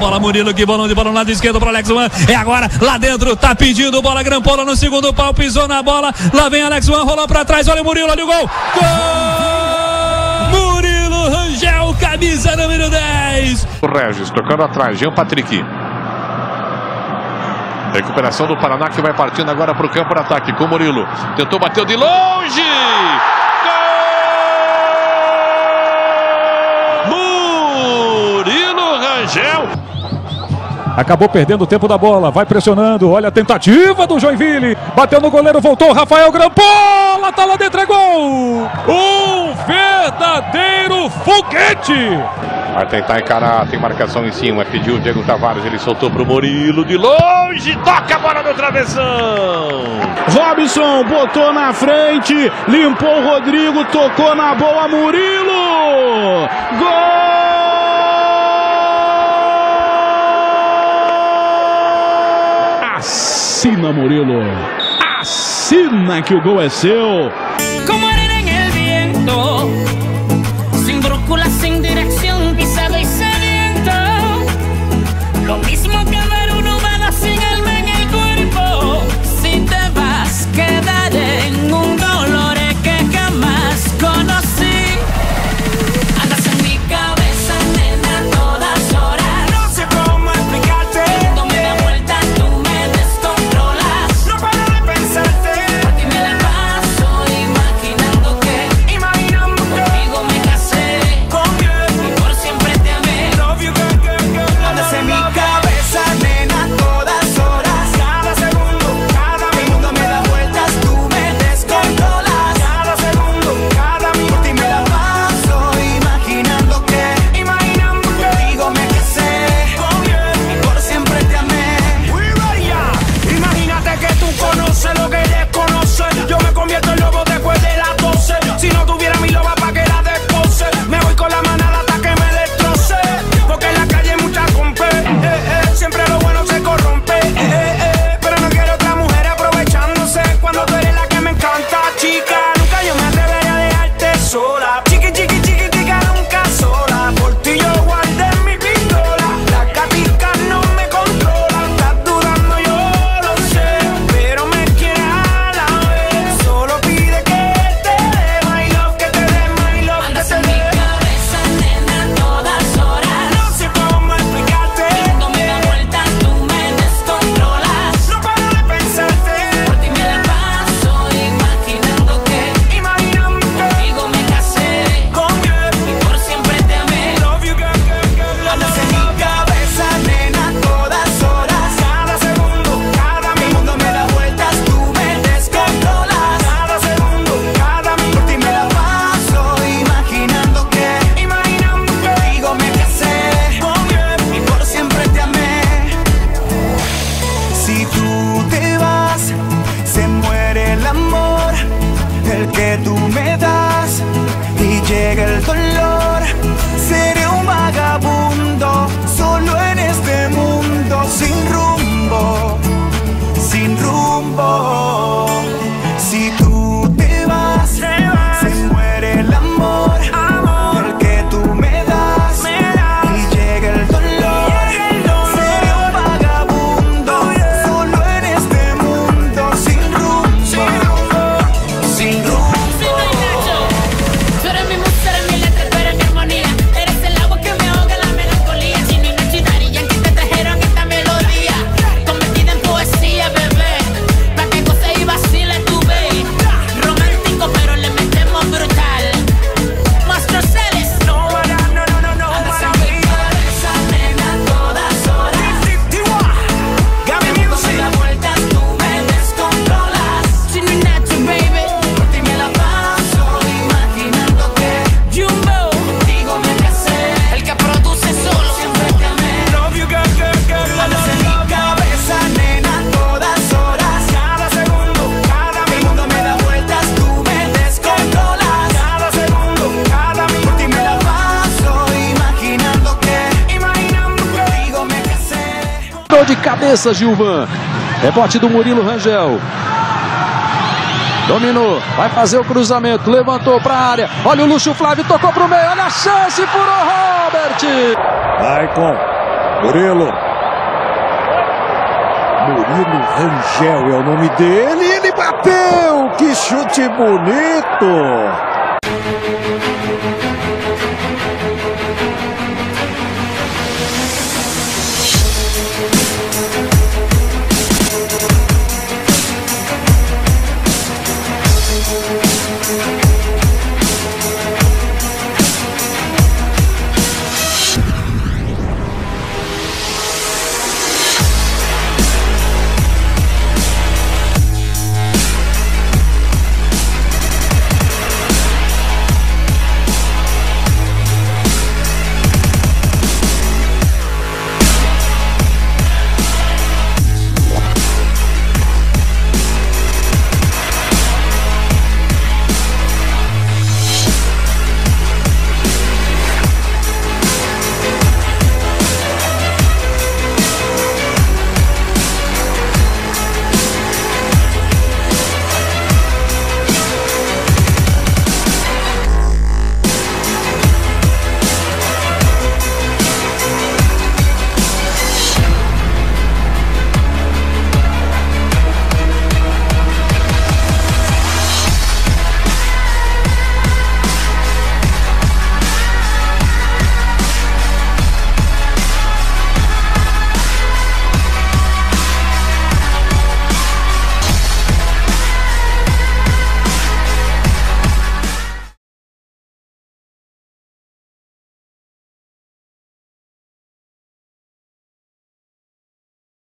bola, Murilo que bolão de bola no lado esquerdo para Alex Wan. É agora, lá dentro, tá pedindo bola, Grampola no segundo pau, pisou na bola. Lá vem Alex Wan, rolou para trás, olha o Murilo, olha o gol. Gol! Murilo Rangel, camisa número 10. O Regis tocando atrás, Jean Patrick. Recuperação do Paraná que vai partindo agora para o campo de ataque com o Murilo. Tentou, bateu de longe. Murilo Rangel. Acabou perdendo o tempo da bola, vai pressionando, olha a tentativa do Joinville, bateu no goleiro, voltou, Rafael Grampola, tá lá dentro, é gol! Um verdadeiro foguete! Vai tentar encarar, tem marcação em cima, pediu o Diego Tavares, ele soltou pro Murilo de longe, toca a bola no travessão! Robson botou na frente, limpou o Rodrigo, tocou na boa, Murilo! Gol! Assina, Murilo. Assina que o gol é seu. Como arena en el viento, sin brújula, sin dirección, pisado y sediento. Lo mismo que ver un humano sin alma en el cuerpo. Si te vas, quedaré en un dolor que jamás conocí. Andas en mi cabeza, nena, a todas horas. No sé cómo explicarte. Cuando me da vuelta, tú me descontrolas. No paro de pensarte. Por ti me la paso imaginando que contigo me casé. Y por siempre te amé. Andas en mi cabeza, nena, a todas horas. Cada segundo, cada minuto me da vueltas, tú me descontrolas. Cada segundo, cada minuto. Por ti me la paso imaginando que contigo me casé. Y por siempre te amé. Imagínate que tú conoces lo que desconoces. Yo me convierto en lobo después de las 12. Si no tuviera mi loba pa' que la despose. Me voy con la manada hasta que me destroce. Porque en la calle hay mucha compe. Siempre lo bueno se corrompe. Pero no quiero otra mujer aprovechándose. Cuando tú eres la que me encanta, chica. Nunca yo me atrevería a dejarte sola. Chiqui, chiqui, chiquitica, nunca sola. Por ti yo guardé mi pistola. Las gaticas no me controlan. Estás dudando, yo lo sé. Pero me quieres a la vez. Solo pide que te dé my love, que te dé my love, que Andas te en mi dé. cabeza, nena, a todas horas. No sé cómo explicarte. Cuando me da vueltas, tú me descontrolas. No paro de pensarte. Por ti me la paso imaginando que contigo me casé. Y por siempre te amé. Love you, girl, girl, girl. Andas en mi cabeza, nena, a todas horas. Cada segundo, cada minuto Me da vueltas, tú me descontrolas. cada segundo, cada minuto. Por ti me la paso imaginando que contigo me casé. Y por siempre te amé. Si tú te vas, se muere el amor, el que tú me das, y llega el dolor. Seré un vagabundo, solo en este mundo, sin rumbo, sin rumbo. Si tú te vas, se muere el amor, el que tú me das, y llega el dolor. Seré un vagabundo, solo en este mundo, sin rumbo, sin rumbo. Tú eres mi musa, eres mi letra, tú eres mi armonía. Eres el agua que me ahoga la melancolía. Chino y Nacho y Daddy Yankee te trajeron esta melodía, convertida en poesía, bebé. Pa' que goce y vacile tu baby. Romántico, pero le metemos brutal. Monstruos celes. Andas en mi cabeza, nena, a todas horas. Gaby Me Music. da vueltas, tú me descontrolas. Chino y Nacho, baby. Por ti me la paso imaginando que Jumbo, contigo me casé. El que produce solo siempre te amé. Love you, girl, girl, girl. Andas en mi cabeza, nena, a todas horas. Cada segundo, cada minuto. Me da vueltas, tú me descontrolas. Cada segundo, cada minuto. Por ti me la paso imaginando que contigo me casé. Gol de cabeça, Gilvan. Rebote do Murilo Rangel. Dominou, vai fazer o cruzamento, levantou para a área. Olha o Lúcio Flávio, tocou pro meio, olha a chance, furou Robert. Maicon Murilo Rangel é o nome dele. Ele bateu. Que chute bonito.